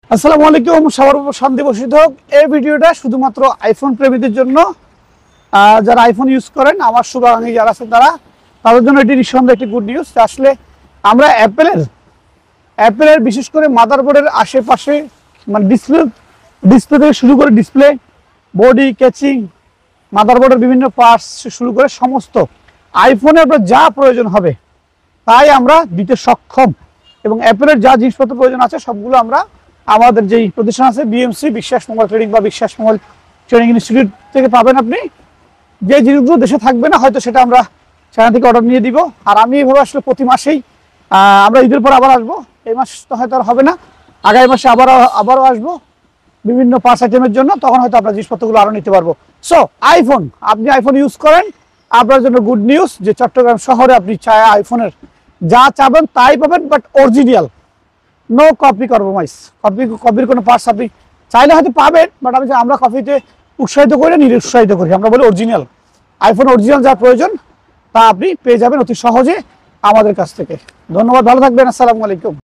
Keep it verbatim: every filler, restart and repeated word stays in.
আসসালামু আলাইকুম, সবার উপর শান্তি বর্ষিত হোক। এই ভিডিওটা শুধুমাত্র আইফোন প্রেমীদের জন্য, যারা আইফোন ইউজ করেন, আমার শুভাকাঙ্ক্ষী যারা আছেন তারা তাদের জন্য এটি নিঃসন্দেহে একটি গুড নিউজ। আসলে আমরা অ্যাপেলের অ্যাপেলের বিশেষ করে মাদারবোর্ডের আশেপাশে, মানে ডিসপ্লে ডিসপ্লে থেকে শুরু করে ডিসপ্লে, বডি, ক্যাচিং, মাদারবোর্ডের বিভিন্ন পার্টস শুরু করে সমস্ত আইফোনে আপনার যা প্রয়োজন হবে তাই আমরা দিতে সক্ষম। এবং অ্যাপেলের যা জিনিসপত্র প্রয়োজন আছে সবগুলো আমরা আমাদের যেই প্রতিষ্ঠান আছে বিএমসি, বিশ্বাস মোবাইল ট্রেডিং বা বিশ্বাস মোবাইল ট্রেনিং ইনস্টিটিউট থেকে পাবেন। আপনি যে জিনিসগুলো দেশে থাকবে না হয়তো সেটা আমরা সেখান থেকে অর্ডার নিয়ে দিব। আর আমি এইভাবে আসলে প্রতি মাসেই আমরা ঈদের পর আবার আসবো। এই মাস তো হয়তো আর হবে না, আগামী মাসে আবারও আবারও আসবো বিভিন্ন পার্টস আইটেমের জন্য, তখন হয়তো আপনার জিনিসপত্রগুলো আরও নিতে পারবো। সো আইফোন, আপনি আইফোন ইউজ করেন, আপনার জন্য গুড নিউজ যে চট্টগ্রাম শহরে আপনি চায় আইফোনের যা চাবেন তাই পাবেন, but original, no copy compromise. Copy কপির কোনো পার্টস আপনি চাইলে হয়তো পাবেন, বাট আমি আমরা কপিতে উৎসাহিত করি, নিরুৎসাহিত করি। আমরা বলি অরিজিনাল, আইফোন অরিজিনাল যা প্রয়োজন তা আপনি পেয়ে যাবেন অতি সহজে আমাদের কাছ থেকে। ধন্যবাদ, ভালো থাকবেন, আসসালামু আলাইকুম।